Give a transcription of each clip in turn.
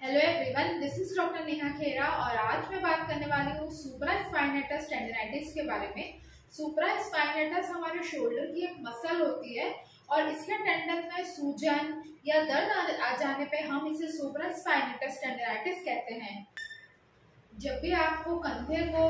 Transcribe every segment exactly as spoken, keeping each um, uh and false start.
Hello everyone, this is doctor Neha Khera और आज मैं बात करने वाली हूँ सुप्रास्पाइनेटस टेंडिनाइटिस के बारे में। सुप्रास्पाइनेटस हमारे शोल्डर की एक मसल होती है और इसके टेंडन में सूजन या दर्द आ जाने पे हम इसे सुप्रास्पाइनेटस टेंडिनाइटिस कहते हैं। जब भी आपको कंधे को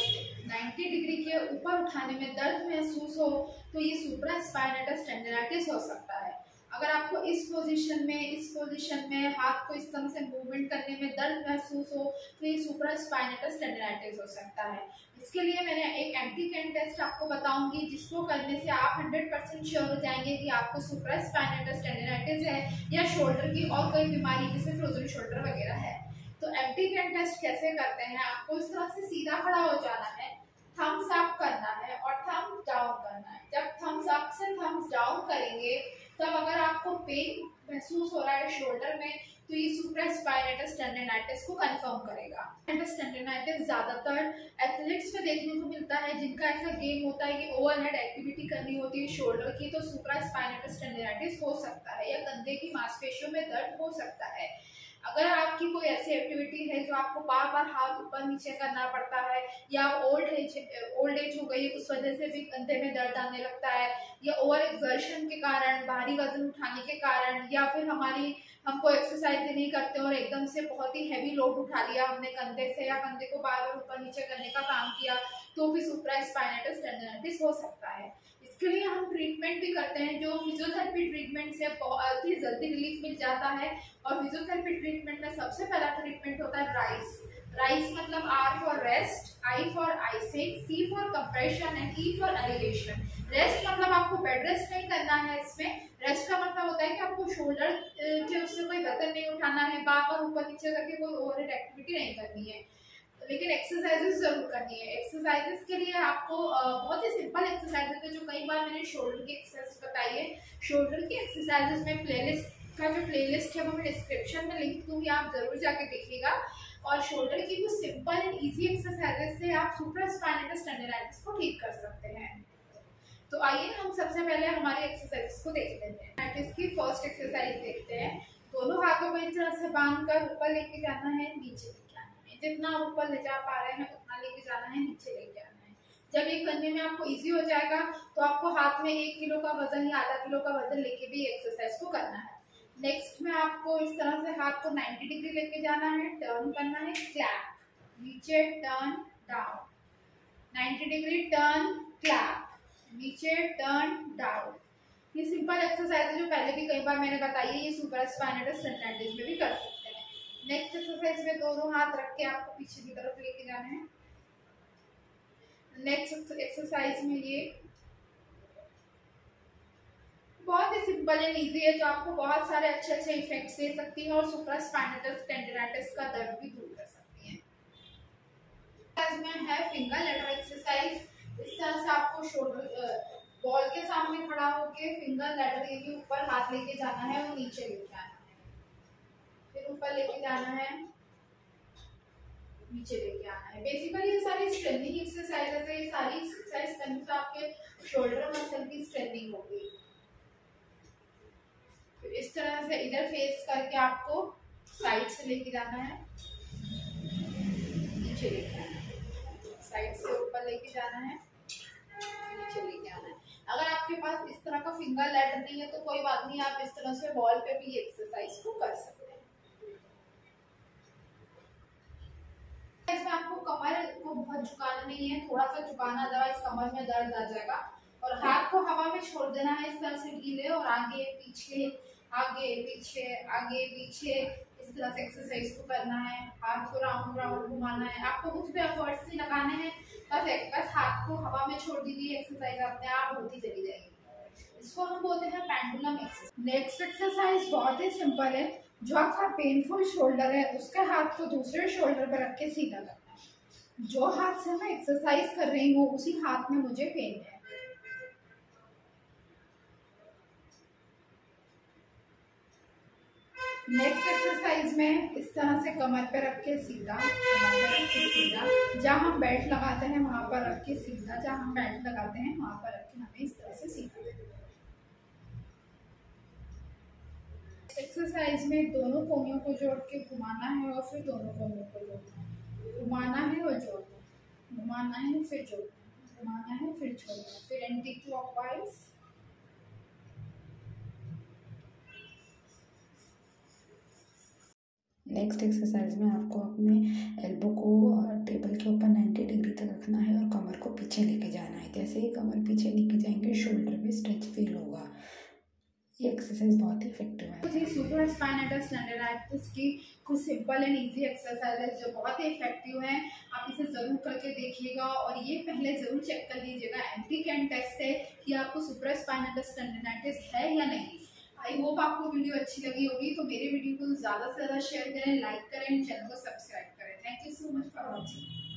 नब्बे डिग्री के ऊपर उठाने में दर्द महसूस हो तो ये सुप्रास्पाइनेटस टेंडिनाइटिस हो सकता है। अगर आपको इस पोजीशन में इस पोजीशन में हाथ को इस तरह से मूवमेंट करने में दर्द महसूस हो तो ये सुप्रास्पाइनेटस टेंडिनाइटिस हो सकता है। इसके लिए मैंने एक एम्प्टी कैन टेस्ट आपको बताऊंगी जिसको करने से आप हंड्रेड परसेंट श्योर हो जाएंगे कि आपको सुप्रास्पाइनेटस टेंडिनाइटिस है या शोल्डर की और कोई बीमारी जैसे फ्रोजन शोल्डर वगैरह है। तो एम्प्टी कैन टेस्ट कैसे करते हैं? आपको इस तरह से सीधा खड़ा हो जाना है, थम्स अप करना है और थम्स डाउन करना है। जब थम्स अप से थम्स डाउन करेंगे तब अगर आपको पेन महसूस हो रहा है शोल्डर में तो ये सुप्रास्पाइनेटस टेंडिनाइटिस को कंफर्म करेगा। टेंडिनाइटिस ज्यादातर एथलेटिक्स में देखने को मिलता है जिनका ऐसा गेम होता है कि ओवरहेड एक्टिविटी करनी होती है शोल्डर की, तो सुप्रास्पाइनेटस टेंडिनाइटिस हो सकता है या कंधे की मांसपेशियों में दर्द हो सकता है। अगर आपकी कोई ऐसी एक्टिविटी है जो आपको बार बार हाथ ऊपर नीचे करना पड़ता है या ओल्ड एज ओल्ड एज हो गई उस वजह से भी कंधे में दर्द आने लगता है या ओवर एक्सर्शन के कारण, भारी वजन उठाने के कारण, या फिर हमारी हम कोई एक्सरसाइज नहीं करते और एकदम से बहुत ही हैवी लोड उठा लिया हमने कंधे से या कंधे को बार बार ऊपर नीचे करने का काम किया तो भी सुप्रास्पाइनेटस टेंडिनाइटिस हो सकता है। इसके लिए हम ट्रीटमेंट भी करते हैं जो फिजियोथेरेपी ट्रीटमेंट से बहुत ही जल्दी रिलीफ मिल जाता है। और फिजियोथेरेपी ट्रीटमेंट में सबसे पहला ट्रीटमेंट होता है राइस। राइस मतलब R for rest, I for icing, C for compression and E for elevation. Rest मतलब आपको बेड रेस्ट नहीं करना है। इसमें रेस्ट का मतलब होता है कि आपको शोल्डर के उससे कोई वजन नहीं उठाना है, बार बार ऊपर नीचे करके कोई ओवरहेड एक्टिविटी नहीं करनी है, लेकिन एक्सरसाइजेस जरूर करनी है। एक्सरसाइजेस के लिए आपको बहुत ही सिंपल एक्सरसाइजेस है जो कई बार मैंने शोल्डर की एक्सरसाइज बताई है। शोल्डर की एक्सरसाइजेस में प्लेलिस्ट का जो प्लेलिस्ट है वो मैं डिस्क्रिप्शन में लिंक दूंगी, आप जरूर जाके देखिएगा। और शोल्डर की कुछ सिंपल एंड इजी एक्सरसाइजेस से आप सुप्रास्पाइनेटस टेंडिनाइटिस को ठीक कर सकते हैं। तो आइए हम सबसे पहले हमारी एक्सरसाइज को देख लेते हैं। इसकी फर्स्ट एक्सरसाइज देखते हैं। दोनों हाथों को इस तरह से बांध कर ऊपर लेके जाना है, नीचे लेके आना है। जितना ऊपर ले जा पा रहे हैं उतना लेके जाना है, नीचे लेके आना है। जब ये करने में आपको इजी हो जाएगा तो आपको हाथ में एक किलो का वजन या आधा किलो का वजन लेके भी एक्सरसाइज को करना है। नेक्स्ट में आपको इस तरह से हाथ को नब्बे डिग्री लेके जाना है, टर्न करना है, क्लैप, नीचे टर्न डाउन, नब्बे डिग्री टर्न क्लैप, नीचे टर्न डाउन। ये सिंपल एक्सरसाइज है जो पहले भी कई बार मैंने बताई है, ये सुप्रास्पाइनेटस टेंडिनाइटिस में भी कर सकते हैं। नेक्स्ट एक्सरसाइज में दोनों हाथ रख के आपको पीछे की तरफ लेके जाना है। नेक्स्ट एक्सरसाइज में ये बहुत ही सिंपल एंड इजी है जो आपको बहुत सारे अच्छे अच्छे इफेक्ट्स दे सकती है और सुप्रास्पाइनेटस टेंडिनाइटिस का दर्द भी दूर कर सकती है। में है फिंगर लेटर एक्सरसाइज। इस तरह से आपको शोल्डर बॉल के सामने खड़ा होके फिंगर लेटर के ऊपर हाथ लेके जाना है और नीचे लेके आना है, फिर ऊपर लेके जाना है, नीचे लेके आना है। बेसिकली ये सारी स्ट्रेंथिंग एक्सरसाइजेस है। ये सारी एक्सरसाइज करने से आपके शोल्डर मसल की स्ट्रेंथिंग होगी। फिर इस तरह से इधर फेस करके आपको साइड से लेके जाना है, नीचे लेके आना है, साइड से ऊपर लेके जाना है, नीचे लेके आना है। अगर आपके पास इस तरह का फिंगर लेटर नहीं है तो कोई बात नहीं, आप इस तरह से बॉल पे भी एक्सरसाइज को कर सकते हैं। इसमें आपको कमर को बहुत झुकाना नहीं है, थोड़ा सा झुकाना, अदरवाइज कमर में दर्द आ जाएगा। और हाथ को हवा में छोड़ देना है इस तरह से ढीले, और आगे पीछे आगे पीछे आगे पीछे इस तरह से एक्सरसाइज को करना है। हाथ को राउंड राउंड घुमाना है, आपको कुछ भी एफर्ट्स नहीं लगाने हैं, बस एक बस हाथ को हवा में छोड़ दीजिए, एक्सरसाइज अपने आप होती चली जाएगी। इसको हम बोलते हैं पेंडुलम एक्सरसाइज। नेक्स्ट एक्सरसाइज बहुत ही सिंपल है। जो आपका पेनफुल शोल्डर है उसके हाथ को दूसरे शोल्डर पर रख के सीधा करना है। जो हाथ से मैं एक्सरसाइज कर रही हूँ उसी हाथ में मुझे पेन है। नेक्स्ट एक्सरसाइज में इस तरह से कमर पे रख के सीधा, कमर पे रख के सीधा, जहाँ हम बेल्ट लगाते हैं वहां पर रख के सीधा, जहाँ हम बेल्ट लगाते हैं वहां पर रख के हमें इस तरह से सीधा। एक्सरसाइज में दोनों कोनियों को जोड़ के घुमाना है और फिर दोनों कोनियों को जोड़ना है, घुमाना है और जोड़ना है, घुमाना है फिर जोड़ना, घुमाना है फिर जोड़ना, फिर एंटी क्लॉकवाइज। नेक्स्ट एक्सरसाइज में आपको अपने एल्बो को टेबल के ऊपर नब्बे डिग्री तक रखना है और कमर को पीछे लेके जाना है। जैसे ही कमर पीछे लेके जाएंगे शोल्डर में स्ट्रेच फील होगा। ये एक्सरसाइज बहुत ही इफेक्टिव है। कुछ सुपर स्पाइनेटस स्टैंडर्डाइटिस की कुछ सिंपल एंड इजी एक्सरसाइज है जो बहुत ही इफेक्टिव है। आप इसे जरूर करके देखिएगा और ये पहले जरूर चेक कर लीजिएगा एंटी कैन टेस्ट से कि आपको सुपर स्पाइनेटस स्टैंडर्डाइटिस है या नहीं। आई होप आपको वीडियो अच्छी लगी होगी, तो मेरे वीडियो को ज़्यादा से ज़्यादा शेयर करें, लाइक करें, चैनल को सब्सक्राइब करें। Thank you so much for watching.